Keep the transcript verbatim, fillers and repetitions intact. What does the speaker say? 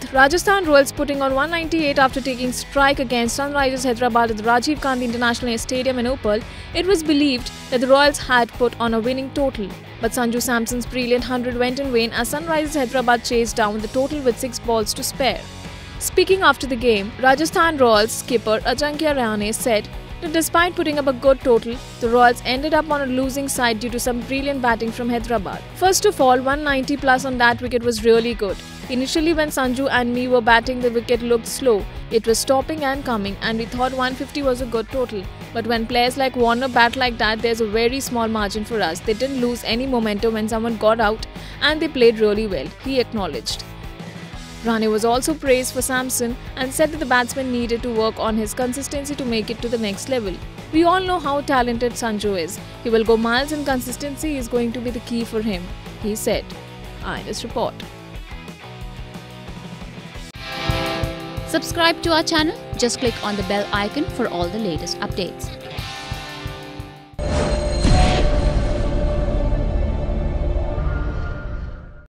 with Rajasthan Royals putting on one ninety-eight after taking strike against Sunrisers Hyderabad at the Rajiv Gandhi International Stadium in Uppal, it was believed that the Royals had put on a winning total. But Sanju Samsons' brilliant one hundred went in vain as Sunrisers Hyderabad chased down the total with six balls to spare. Speaking after the game, Rajasthan Royals skipper Rahane said that despite putting up a good total, the Royals ended up on a losing side due to some brilliant batting from Hyderabad. First of all, one ninety plus on that wicket was really good. Initially when Sanju and me were batting, the wicket looked slow. It was stopping and coming and we thought one fifty was a good total. But when players like Warner bat like that, there's a very small margin for us. They didn't lose any momentum when someone got out and they played really well, he acknowledged. Rahane was also praised for Samson and said that the batsman needed to work on his consistency to make it to the next level. We all know how talented Sanju is. He will go miles and consistency is going to be the key for him, he said. I N S Report. Subscribe to our channel. Just click on the bell icon for all the latest updates.